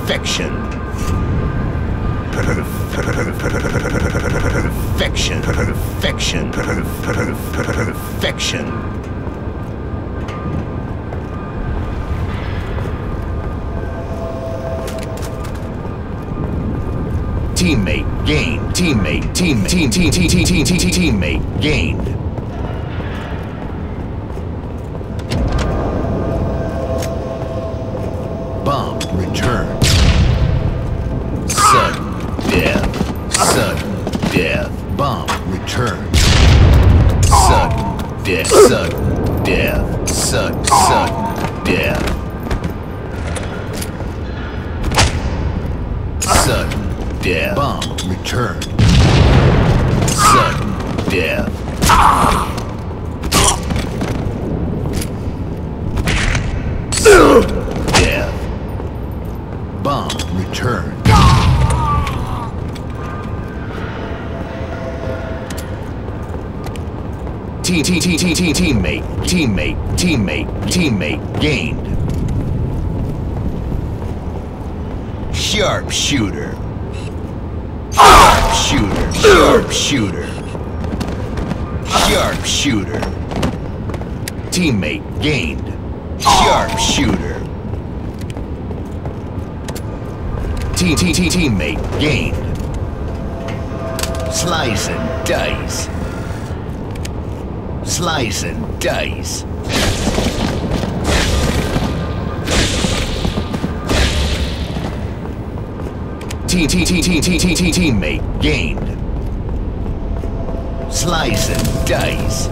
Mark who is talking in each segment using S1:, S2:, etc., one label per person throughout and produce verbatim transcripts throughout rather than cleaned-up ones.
S1: Perfection. Perfection. Perfection. Perfection. Teammate gained. Teammate. Team. Team. Team. Team. Team. Team. Team. Teammate gained. Bomb returned. Sudden death. Sudden death. Bomb returned. Sudden death. Sudden death. Sudden. Sudden death. Sudden death. Bomb returned. Sudden death. Sudden death. Bomb returned. Team, team, team, team, team, teammate, teammate, teammate, teammate gained. Sharpshooter. Sharpshooter. Sharpshooter. Sharpshooter. Teammate gained. Sharpshooter. Team, team, team, teammate gained. Slice and dice. Slice and dice. Team, team, team, team, team, team, team, teammate gained. Slice and dice.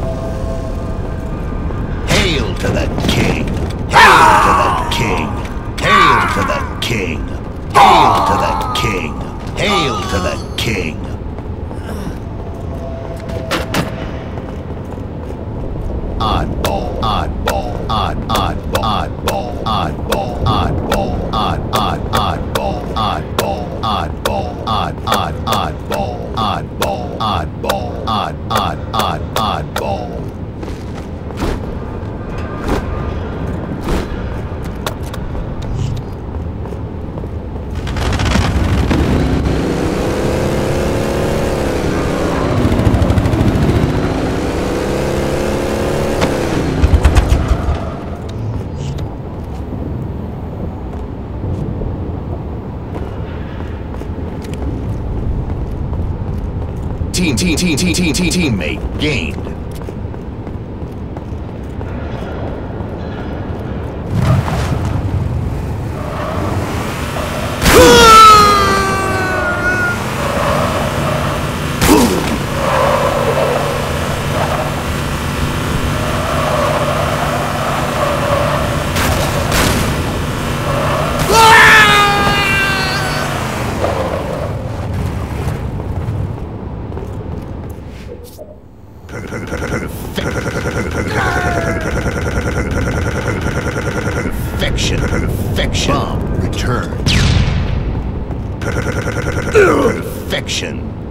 S1: Hail to the king. Hail to the king. Hail to the king. Hail to the king. Hail to the king. Oddball, oddball, odd, oddball, oddball, oddball, oddball, odd, odd, oddball, oddball, oddball, odd, odd, oddball, oddball, oddball, odd, odd, odd, oddball. Team, team, team, team, team, team, teammate gained. Perfection. Perfection. Bomb returned. Perfection.